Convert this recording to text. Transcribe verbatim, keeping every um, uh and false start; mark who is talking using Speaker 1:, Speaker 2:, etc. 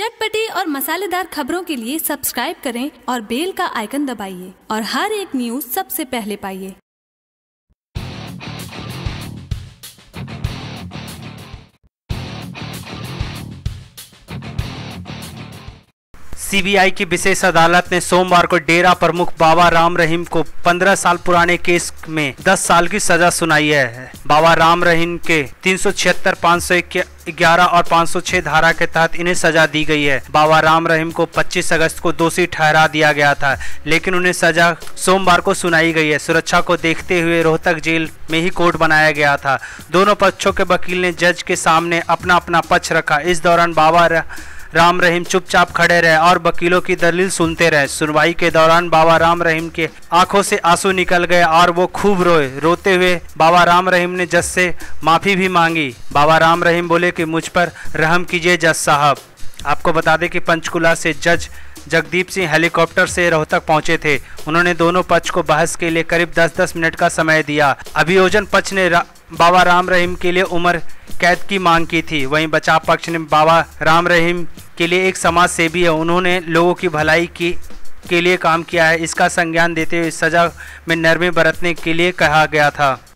Speaker 1: चटपटी और मसालेदार खबरों के लिए सब्सक्राइब करें और बेल का आइकन दबाइए और हर एक न्यूज सबसे पहले पाइए।
Speaker 2: सीबीआई की विशेष अदालत ने सोमवार को डेरा प्रमुख बाबा राम रहीम को पंद्रह साल पुराने केस में दस साल की सजा सुनाई है। बाबा राम रहीम के तीन सौ छिहत्तर, पाँच सौ ग्यारह और पाँच सौ छह धारा के तहत इन्हें सजा दी गई है। बाबा राम रहीम को पच्चीस अगस्त को दोषी ठहरा दिया गया था, लेकिन उन्हें सजा सोमवार को सुनाई गई है। सुरक्षा को देखते हुए रोहतक जेल में ही कोर्ट बनाया गया था। दोनों पक्षों के वकील ने जज के सामने अपना अपना पक्ष रखा। इस दौरान बाबा राम रहीम चुपचाप खड़े रहे और वकीलों की दलील सुनते रहे। सुनवाई के दौरान बाबा राम रहीम के आंखों से आंसू निकल गए और वो खूब रोए। रोते हुए बाबा राम रहीम ने जज से माफ़ी भी मांगी। बाबा राम रहीम बोले कि मुझ पर रहम कीजिए जज साहब। आपको बता दें कि पंचकुला से जज जगदीप सिंह हेलीकॉप्टर से रोहतक पहुंचे थे। उन्होंने दोनों पक्ष को बहस के लिए करीब दस दस मिनट का समय दिया। अभियोजन पक्ष ने रा, बाबा राम रहीम के लिए उम्र कैद की मांग की थी। वहीं बचाव पक्ष ने बाबा राम रहीम के लिए एक समाज सेवी है, उन्होंने लोगों की भलाई की के लिए काम किया है, इसका संज्ञान देते हुए सजा में नरमी बरतने के लिए कहा गया था।